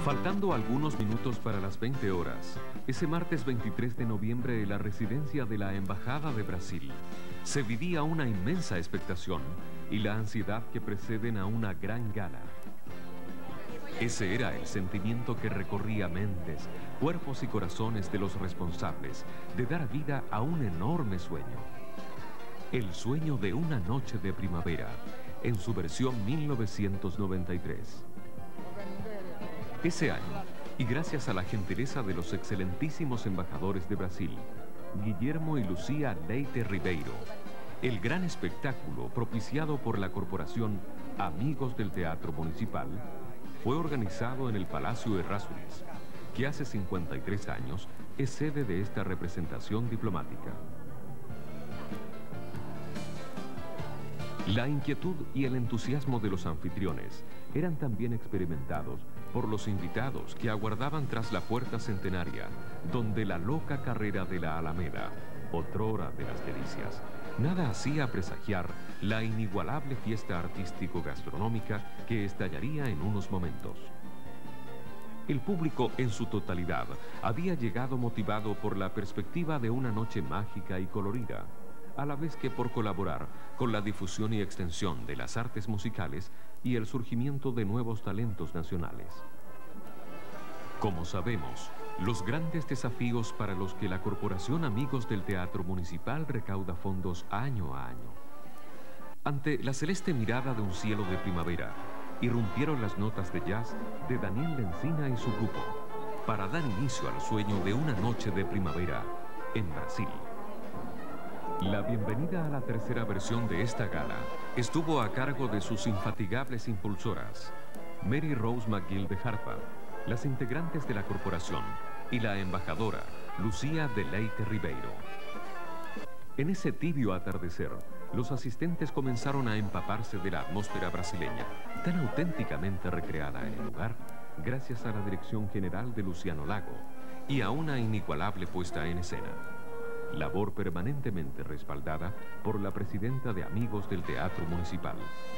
Faltando algunos minutos para las 20 horas, ese martes 23 de noviembre en la residencia de la Embajada de Brasil, se vivía una inmensa expectación y la ansiedad que preceden a una gran gala. Ese era el sentimiento que recorría mentes, cuerpos y corazones de los responsables de dar vida a un enorme sueño. El sueño de una noche de primavera, en su versión 1993. Ese año, y gracias a la gentileza de los excelentísimos embajadores de Brasil, Guillermo y Lucía Leite Ribeiro, el gran espectáculo propiciado por la corporación Amigos del Teatro Municipal fue organizado en el Palacio Errázuriz, que hace 53 años es sede de esta representación diplomática. La inquietud y el entusiasmo de los anfitriones eran también experimentados por los invitados que aguardaban tras la puerta centenaria, donde la loca carrera de la Alameda, otrora de las delicias, nada hacía presagiar la inigualable fiesta artístico-gastronómica que estallaría en unos momentos. El público en su totalidad había llegado motivado por la perspectiva de una noche mágica y colorida, a la vez que por colaborar con la difusión y extensión de las artes musicales y el surgimiento de nuevos talentos nacionales. Como sabemos, los grandes desafíos para los que la Corporación Amigos del Teatro Municipal recauda fondos año a año. Ante la celeste mirada de un cielo de primavera, irrumpieron las notas de jazz de Daniel Lencina y su grupo, para dar inicio al sueño de una noche de primavera en Brasil. La bienvenida a la tercera versión de esta gala estuvo a cargo de sus infatigables impulsoras, Mary Rose McGill de Harpa, las integrantes de la corporación y la embajadora Lucía de Leite Ribeiro. En ese tibio atardecer, los asistentes comenzaron a empaparse de la atmósfera brasileña, tan auténticamente recreada en el lugar, gracias a la dirección general de Luciano Lago y a una inigualable puesta en escena. Labor permanentemente respaldada por la presidenta de Amigos del Teatro Municipal.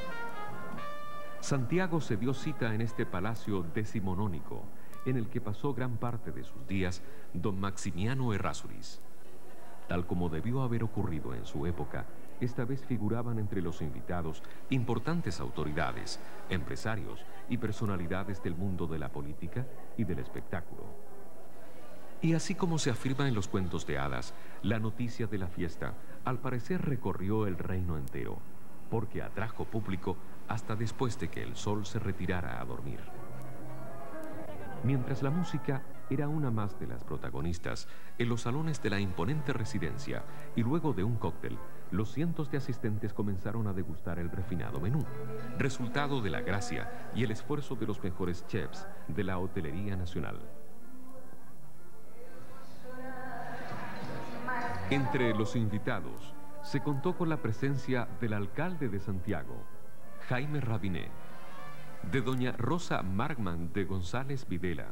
Santiago se dio cita en este palacio decimonónico, en el que pasó gran parte de sus días don Maximiano Errázuriz. Tal como debió haber ocurrido en su época, esta vez figuraban entre los invitados importantes autoridades, empresarios y personalidades del mundo de la política y del espectáculo. Y así como se afirma en los cuentos de hadas, la noticia de la fiesta al parecer recorrió el reino entero, porque atrajo público hasta después de que el sol se retirara a dormir. Mientras la música era una más de las protagonistas en los salones de la imponente residencia y luego de un cóctel, los cientos de asistentes comenzaron a degustar el refinado menú, resultado de la gracia y el esfuerzo de los mejores chefs de la hotelería nacional. Entre los invitados se contó con la presencia del alcalde de Santiago, Jaime Rabinet, de doña Rosa Markman de González Videla,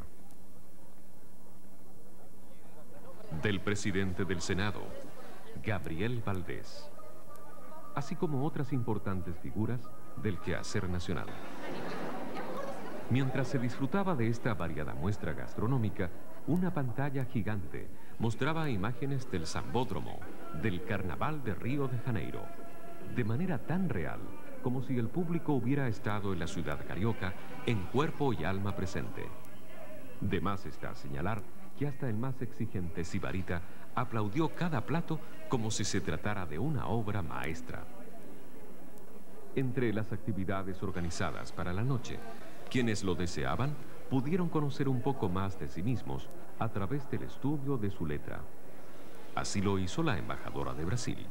del presidente del Senado, Gabriel Valdés, así como otras importantes figuras del quehacer nacional. Mientras se disfrutaba de esta variada muestra gastronómica, una pantalla gigante mostraba imágenes del Sambódromo, del Carnaval de Río de Janeiro, de manera tan real como si el público hubiera estado en la ciudad carioca en cuerpo y alma presente. De más está señalar que hasta el más exigente sibarita aplaudió cada plato como si se tratara de una obra maestra. Entre las actividades organizadas para la noche, quienes lo deseaban pudieron conocer un poco más de sí mismos a través del estudio de su letra. Así lo hizo la embajadora de Brasil.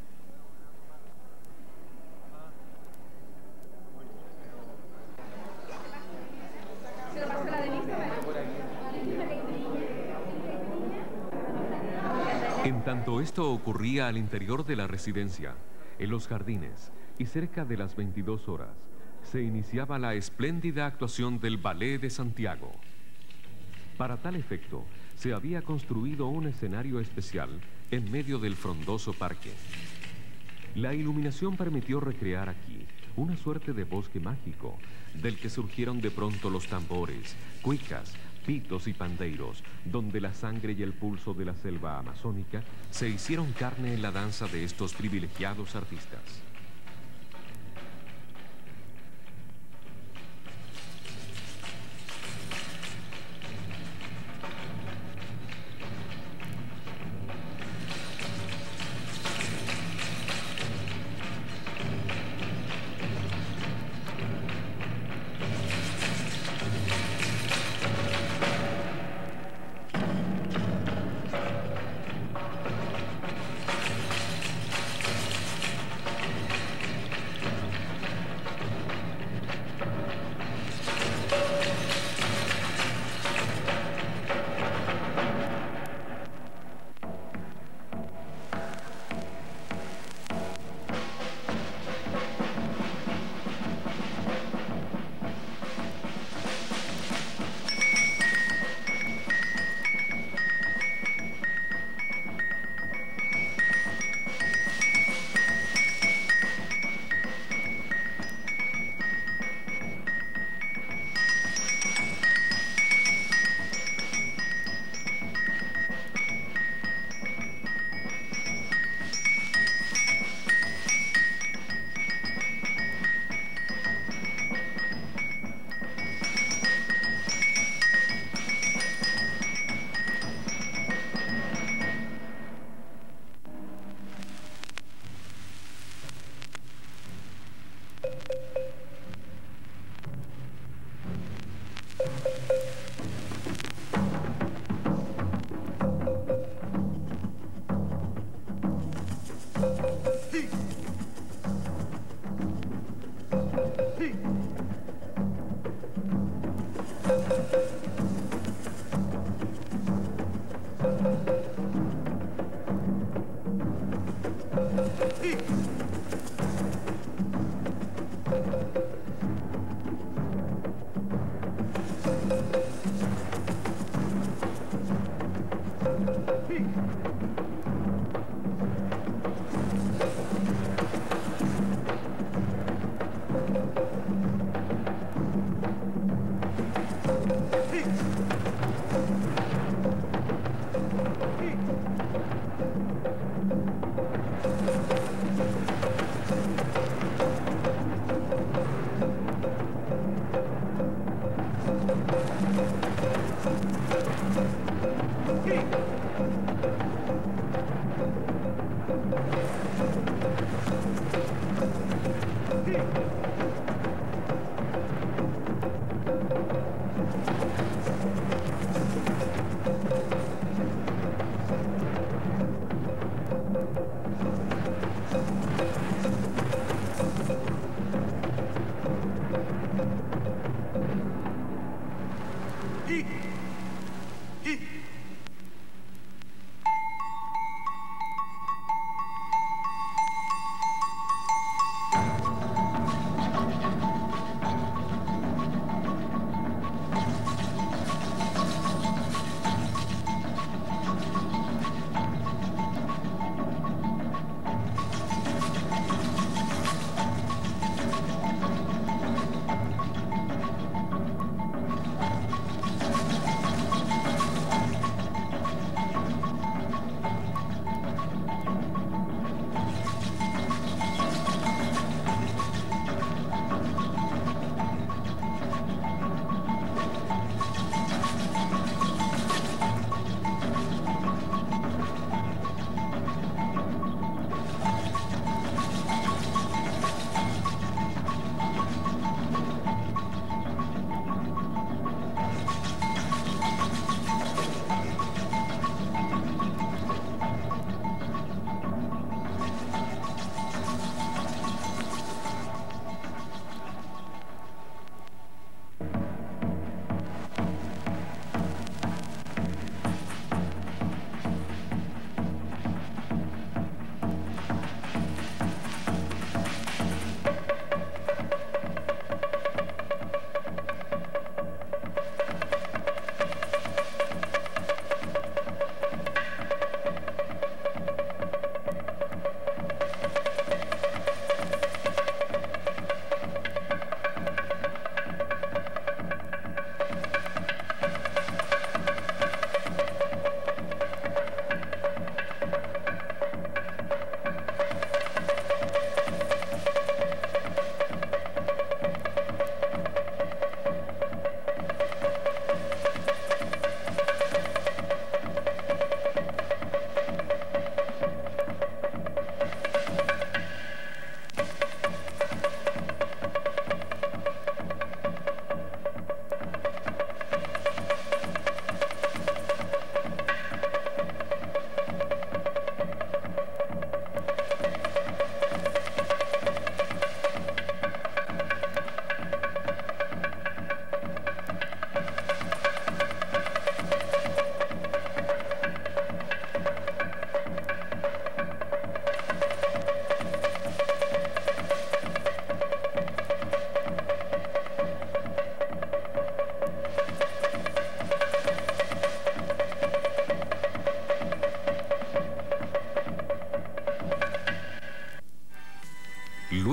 En tanto esto ocurría al interior de la residencia, en los jardines y cerca de las 22 horas, se iniciaba la espléndida actuación del Ballet de Santiago. Para tal efecto, se había construido un escenario especial en medio del frondoso parque. La iluminación permitió recrear aquí una suerte de bosque mágico, del que surgieron de pronto los tambores, cuicas, pitos y pandeiros, donde la sangre y el pulso de la selva amazónica se hicieron carne en la danza de estos privilegiados artistas.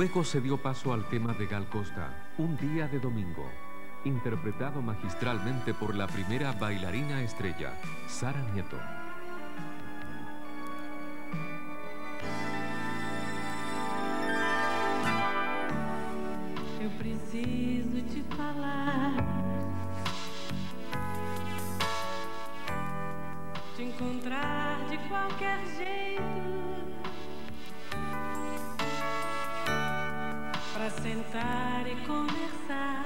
Luego se dio paso al tema de Gal Costa, Un día de domingo, interpretado magistralmente por la primera bailarina estrella, Sara Nieto. Eu preciso te falar, te encontrar de qualquer jeito, pra sentar e conversar,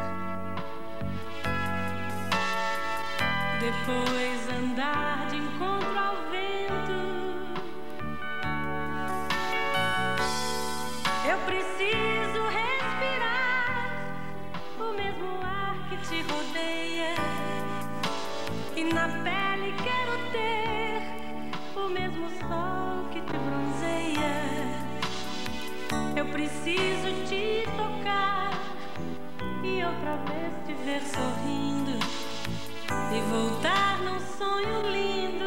depois andar de encontro ao vento. Eu preciso respirar o mesmo ar que te rodeia, e na pele quero ter o mesmo sol que te bronzeia. Eu preciso te tocar e outra vez te ver sorrindo e voltar num sonho lindo.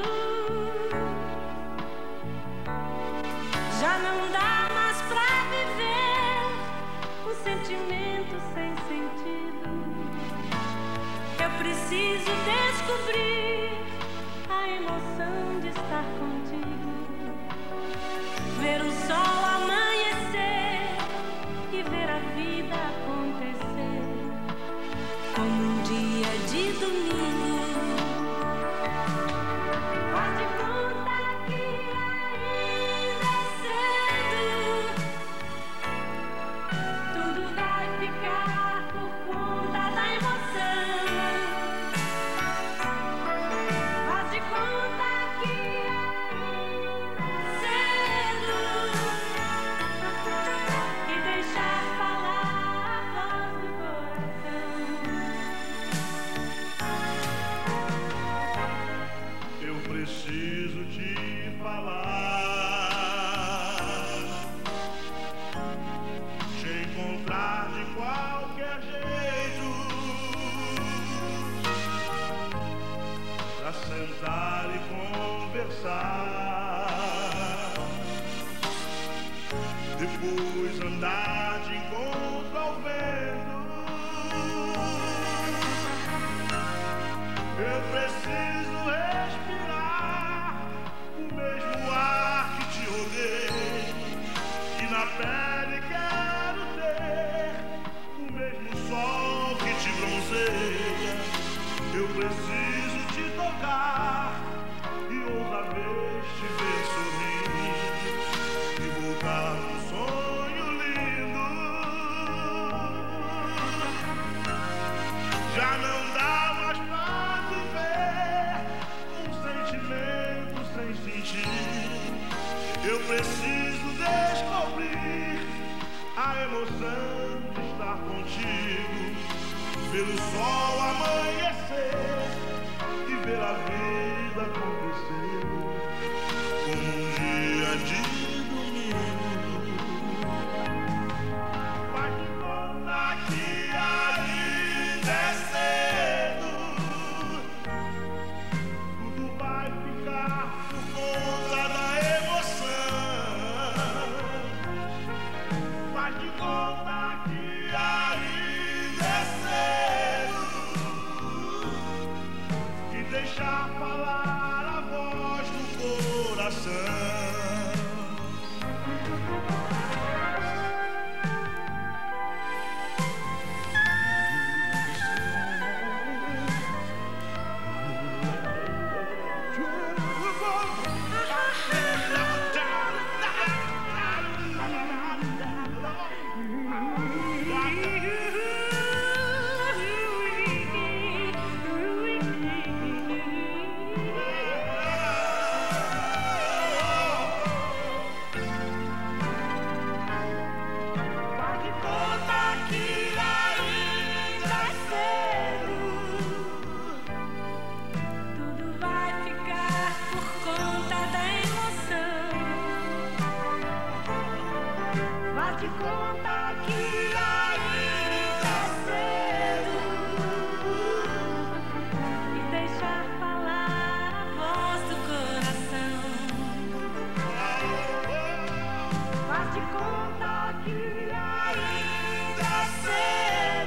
Já não dá mais pra viver um sentimento sem sentido. Eu preciso descobrir a emoção de estar contigo, ver o sol amanhecer e ver a vida acontecer como um dia de domingo. Faz de conta que ainda é cedo, tudo vai ficar por conta da emoção. Faz de conta que ainda é cedo e deixar falar a voz do coração. Eu preciso te falar, te encontrar de qualquer jeito, pra sentar e conversar, depois andar de encontro ao vento. Eu preciso respirar o mesmo ar que te rodeia, e na pele quero ter o mesmo sol que te bronzeia. Eu preciso te tocar e outra vez te ver sorrir e voltar num sonho lindo. Já não dá mais pra viver um sentimento sem sentido. Eu preciso descobrir a emoção de estar contigo, ver o sol amanhecer e ver a vida acontecer como um dia de domingo. Faz de conta que ainda é cedo, tudo vai ficar por conta da emoção. Faz de conta que ainda é cedo e deixar falar a voz do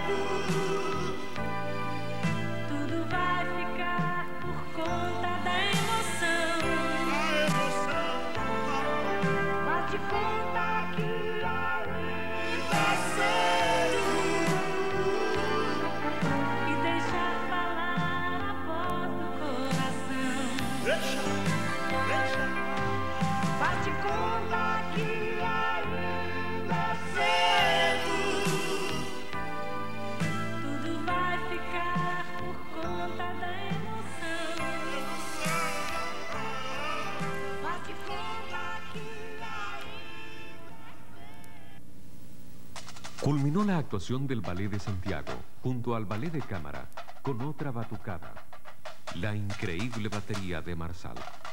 Tudo vai ficar por conta da emoção. Faz de conta que ainda cedo e deixa falar a voz do coração. Faz de conta que ainda cedo. Tudo vai ficar por conta da emoção. Faz de conta que Culminó la actuación del Ballet de Santiago junto al Ballet de Cámara con otra batucada, la increíble batería de Marsal.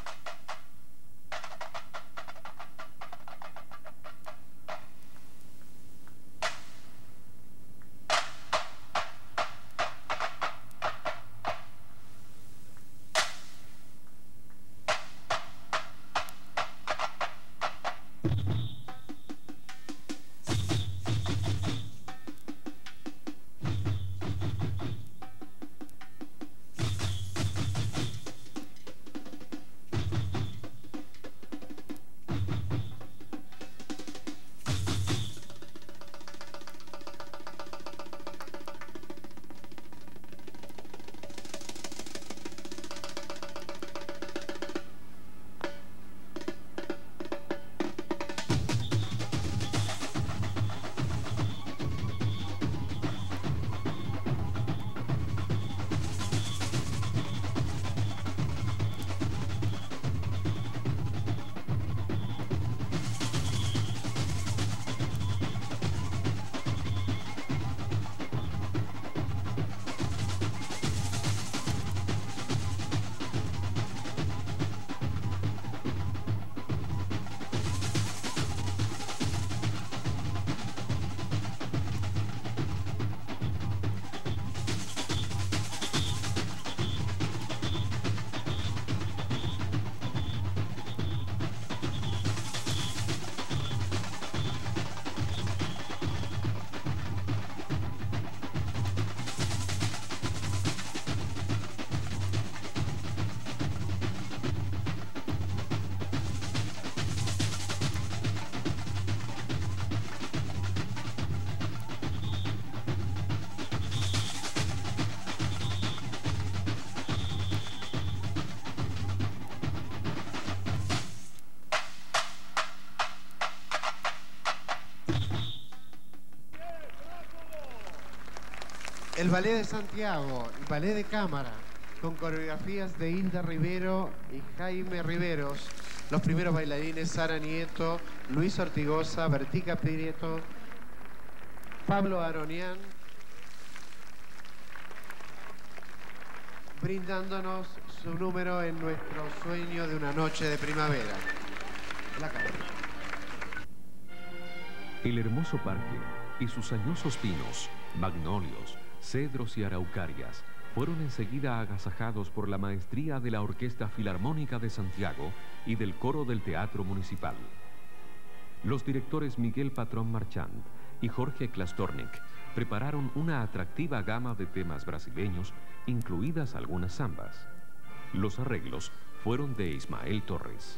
El Ballet de Santiago, el Ballet de Cámara, con coreografías de Hilda Rivero y Jaime Riveros. Los primeros bailarines, Sara Nieto, Luis Ortigosa, Bertica Prieto, Pablo Aronian, brindándonos su número en nuestro sueño de una noche de primavera. La cámara. El hermoso parque y sus añosos pinos, magnolios, cedros y araucarias fueron enseguida agasajados por la maestría de la Orquesta Filarmónica de Santiago y del coro del Teatro Municipal. Los directores Miguel Patrón Marchand y Jorge Klastornik prepararon una atractiva gama de temas brasileños, incluidas algunas zambas. Los arreglos fueron de Ismael Torres.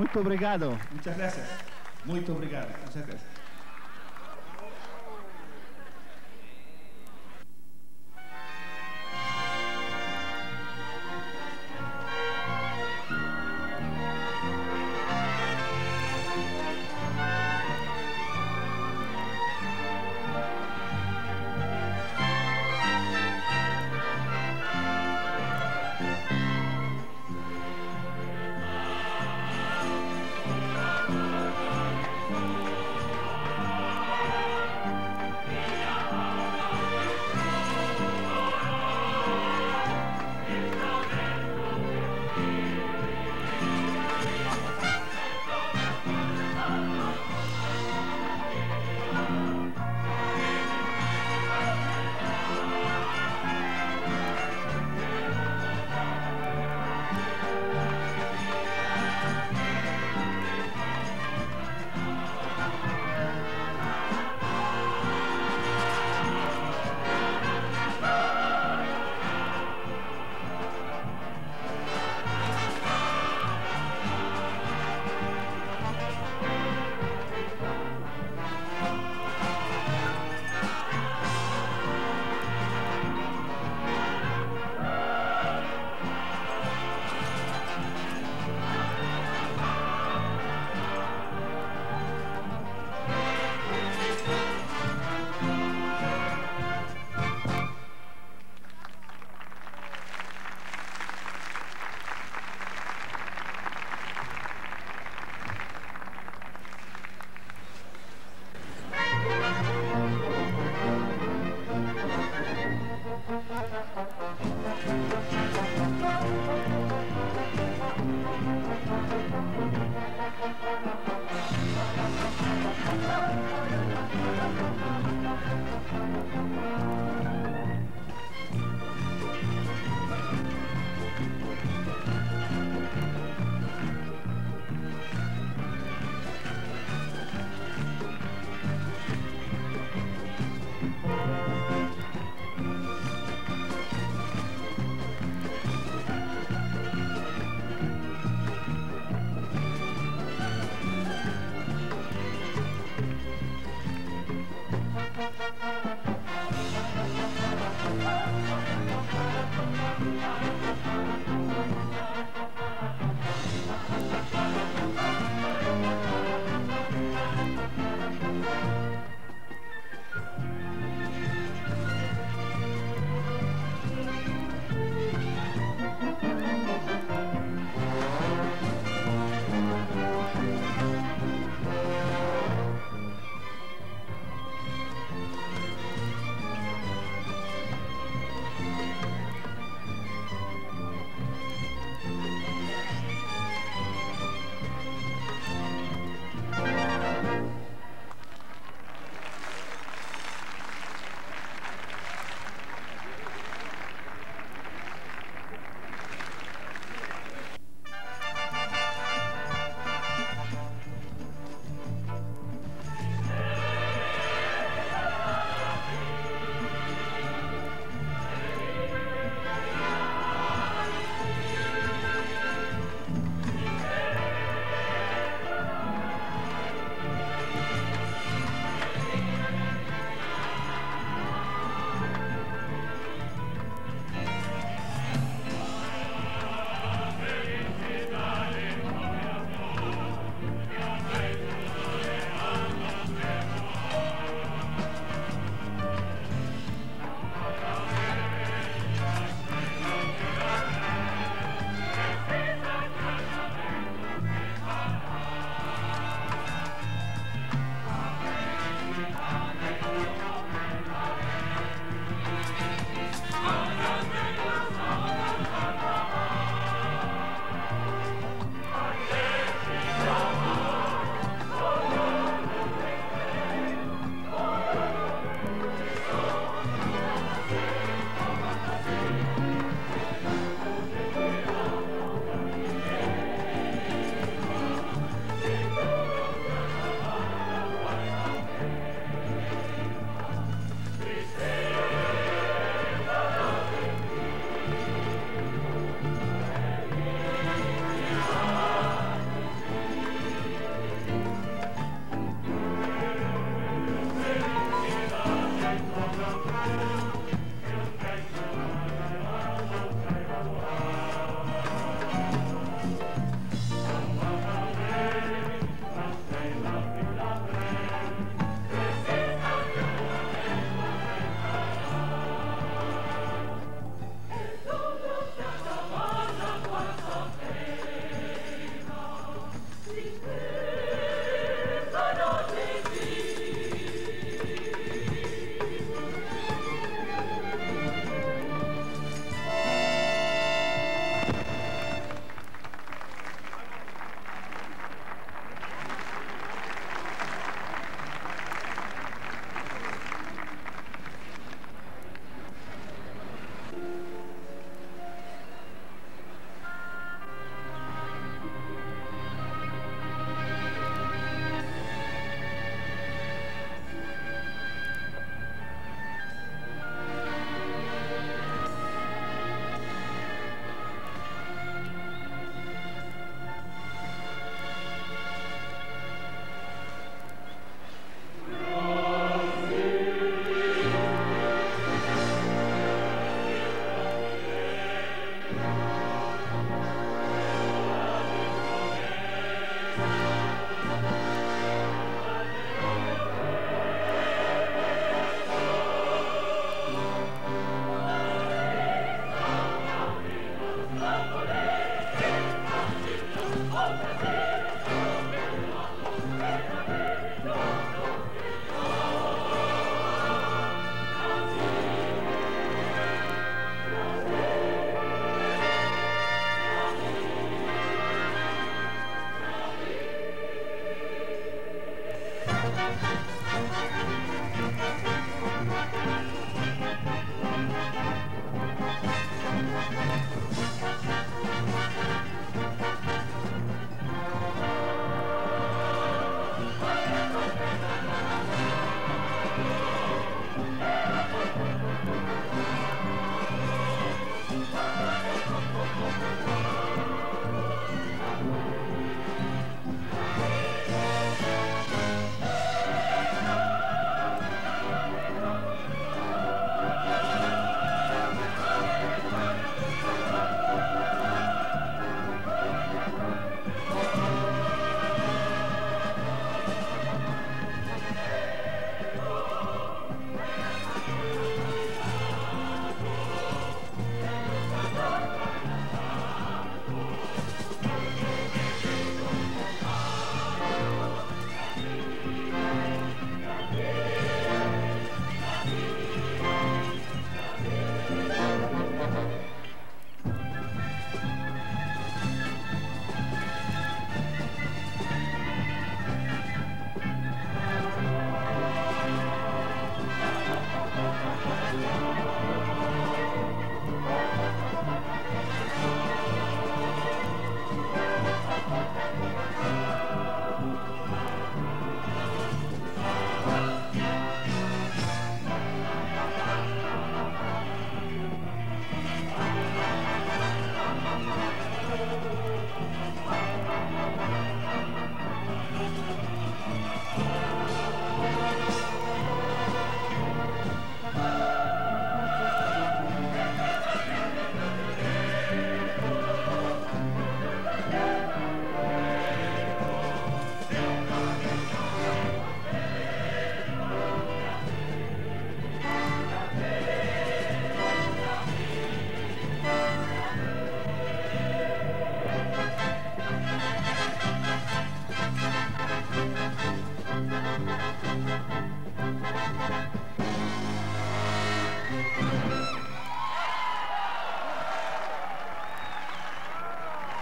Muito obrigado. Muchas gracias. Muito obrigado. Muchas gracias.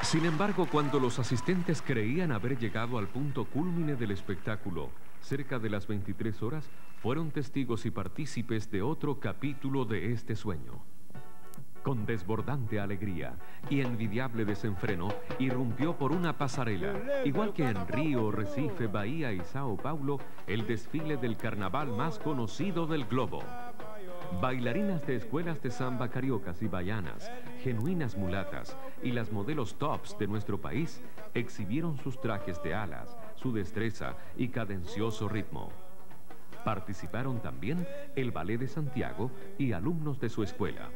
Sin embargo, cuando los asistentes creían haber llegado al punto cúlmine del espectáculo, cerca de las 23 horas, fueron testigos y partícipes de otro capítulo de este sueño. Con desbordante alegría y envidiable desenfreno, irrumpió por una pasarela, igual que en Río, Recife, Bahía y Sao Paulo, el desfile del carnaval más conocido del globo. Bailarinas de escuelas de samba cariocas y bahianas, genuinas mulatas y las modelos tops de nuestro país exhibieron sus trajes de alas, su destreza y cadencioso ritmo. Participaron también el Ballet de Santiago y alumnos de su escuela.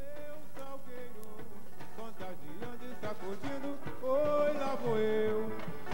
Oi, lá vou eu,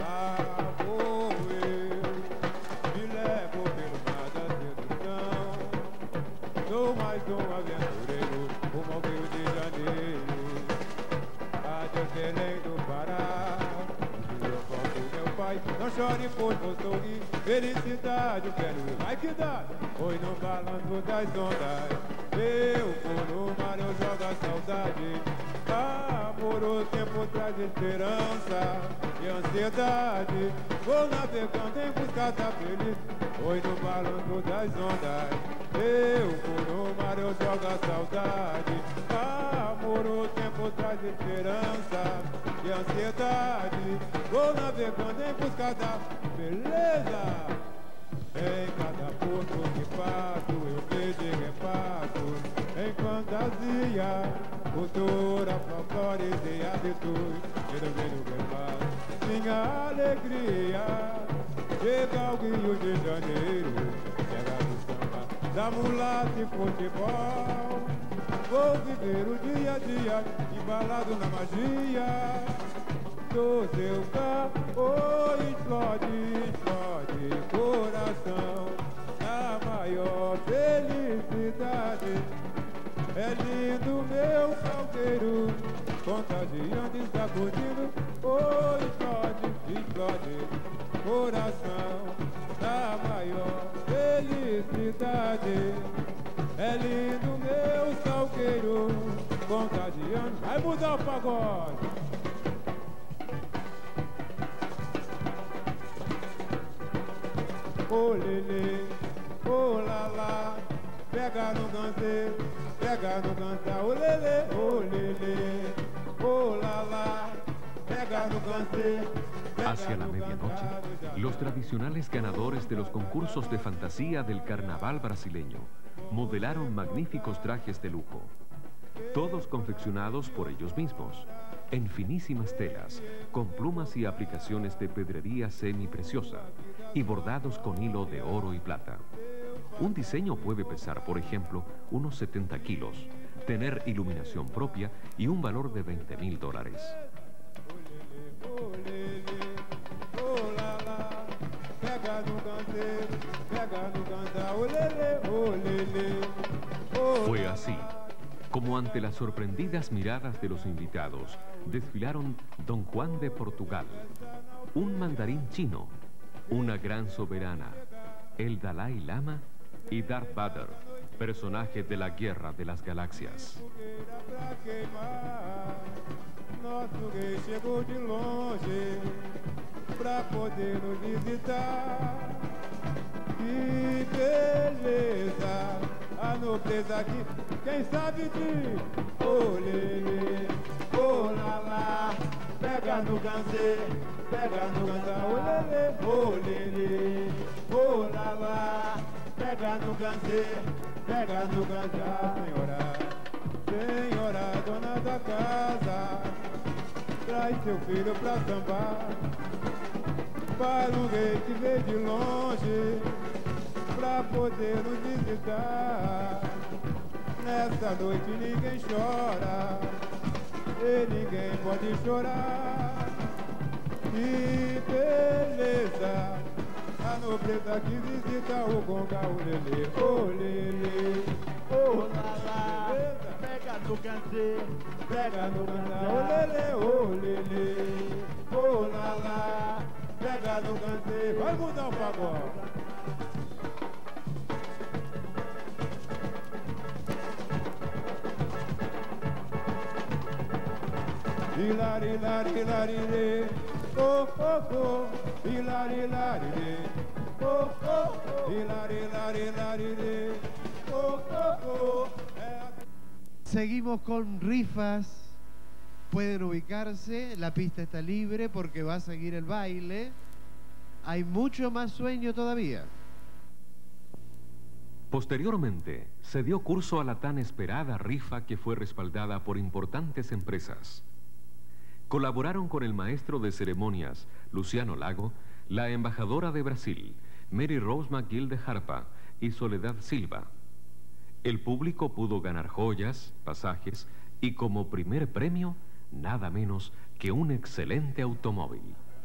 me levo pelo mar da sedução. Sou mais um aventureiro, rumo ao Rio de Janeiro. Adeus, Belém do Pará, eu volto meu pai. Não chore, pois vou sorrir, felicidade eu quero ir. Ai, que dá, oi no balanço das ondas. Eu vou no mar, eu jogo a saudade. Amor, o tempo traz esperança e ansiedade. Vou navegando em busca da felicidade. Oi no balanço das ondas. Eu vou no mar, eu jogo a saudade. Amor, o tempo traz esperança e ansiedade. Vou navegando em busca da beleza. Em cada porto que passo, eu vejo e repasso em fantasia, cultura, folclores e hábitos. Eu vejo e repasso minha alegria. Chega ao Rio de Janeiro, chega do samba, da mulata e futebol. Vou viver o dia a dia, embalado na magia do seu carro. Explode, explode coração, a maior felicidade. É lindo meu salgueiro, contagiando e sacudindo. Oh, explode, explode coração, a maior felicidade. É lindo meu salgueiro, contagiando. Vai mudar o pagode. Ô lelê, ô lalá, pega no ganzê, pega no ganzá. Ô lelê, ô lalá, pega no ganzé. Hacia la medianoche, los tradicionales ganadores de los concursos de fantasía del carnaval brasileño modelaron magníficos trajes de lujo, todos confeccionados por ellos mismos, en finísimas telas, con plumas y aplicaciones de pedrería semipreciosa y bordados con hilo de oro y plata. Un diseño puede pesar, por ejemplo, unos 70 kilos, tener iluminación propia y un valor de $20.000. Fue así como ante las sorprendidas miradas de los invitados desfilaron Don Juan de Portugal, un mandarín chino, una gran soberana, el Dalai Lama y Darth Vader, personaje de la Guerra de las Galaxias. Nosso rei chegou de longe pra poder nos visitar. Que beleza, a nobreza aqui, quem sabe de olê, olá, pega no ganzê, pega no ganzá, olê, olá, pega no ganzê, pega no ganzá, senhora. Senhora, dona da casa, traz seu filho pra sambar, para o rei que veio de longe, pra poder nos visitar. Nessa noite ninguém chora, e ninguém pode chorar. Que beleza, a nobreza que visita o Conga, o lelê, o lelê, o lalá. Pega no ganzê, pega no ganzá, ô lelê, ô lalá, pega no ganzê, vai mudar o pagode. hilari, hilari, hilari, de. Oh, oh, oh, hilari, hilari, de. Oh, oh, oh, hilari, hilari, hilari, de. Oh, oh, oh. Seguimos con rifas. Pueden ubicarse, la pista está libre porque va a seguir el baile. Hay mucho más sueño todavía. Posteriormente, se dio curso a la tan esperada rifa que fue respaldada por importantes empresas. Colaboraron con el maestro de ceremonias, Luciano Lago, la embajadora de Brasil, Mary Rose McGill de Jarpa y Soledad Silva. El público pudo ganar joyas, pasajes y como primer premio, nada menos que un excelente automóvil.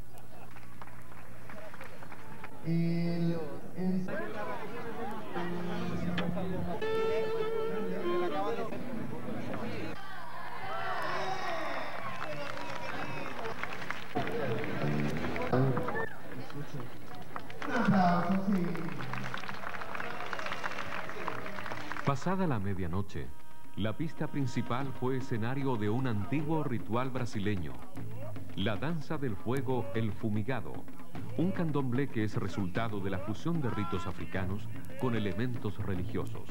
Pasada la medianoche, la pista principal fue escenario de un antiguo ritual brasileño, la danza del fuego El Fumigado, un candomblé que es resultado de la fusión de ritos africanos con elementos religiosos.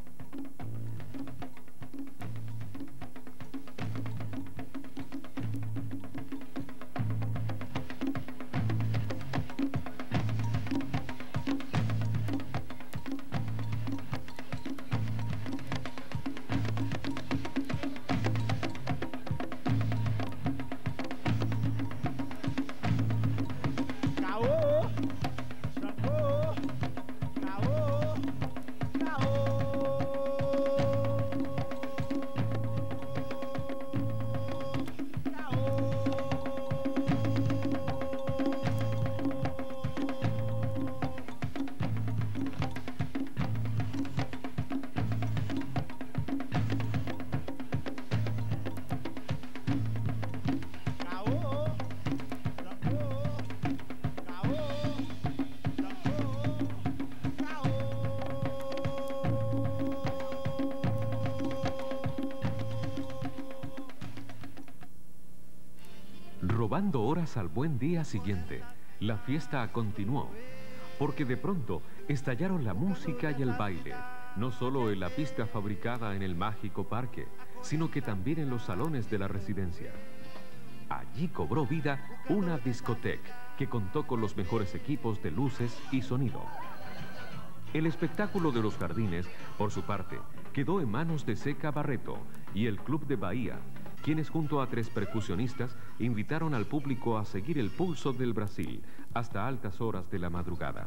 Robando horas al buen día siguiente, la fiesta continuó, porque de pronto estallaron la música y el baile, no solo en la pista fabricada en el mágico parque, sino que también en los salones de la residencia. Allí cobró vida una discoteca que contó con los mejores equipos de luces y sonido. El espectáculo de los jardines, por su parte, quedó en manos de Seca Barreto y el Club de Bahía, quienes junto a 3 percusionistas invitaron al público a seguir el pulso del Brasil hasta altas horas de la madrugada.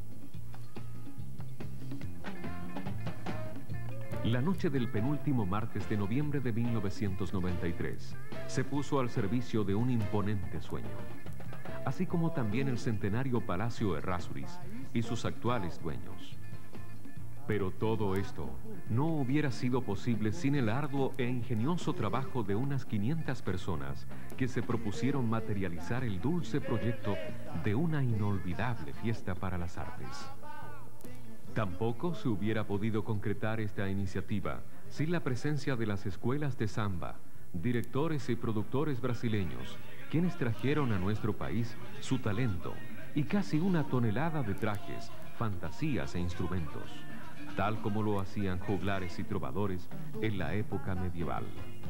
La noche del penúltimo martes de noviembre de 1993 se puso al servicio de un imponente sueño, así como también el centenario Palacio Errázuriz y sus actuales dueños. Pero todo esto no hubiera sido posible sin el arduo e ingenioso trabajo de unas 500 personas que se propusieron materializar el dulce proyecto de una inolvidable fiesta para las artes. Tampoco se hubiera podido concretar esta iniciativa sin la presencia de las escuelas de samba, directores y productores brasileños, quienes trajeron a nuestro país su talento y casi 1 tonelada de trajes, fantasías e instrumentos, tal como lo hacían juglares y trovadores en la época medieval.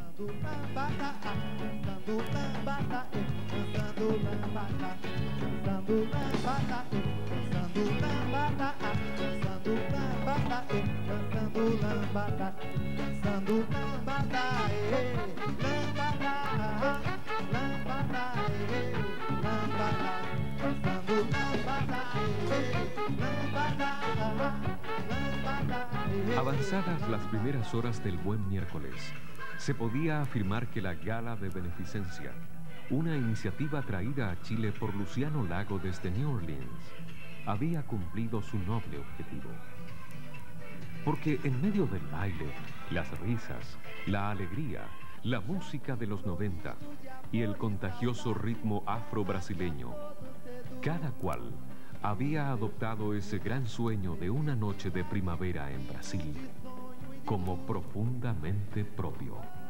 Avanzadas las primeras horas del buen miércoles, se podía afirmar que la Gala de Beneficencia, una iniciativa traída a Chile por Luciano Lago desde New Orleans, había cumplido su noble objetivo. Porque en medio del baile, las risas, la alegría, la música de los 90 y el contagioso ritmo afro-brasileño, cada cual había adoptado ese gran sueño de una noche de primavera en Brasil como profundamente propio.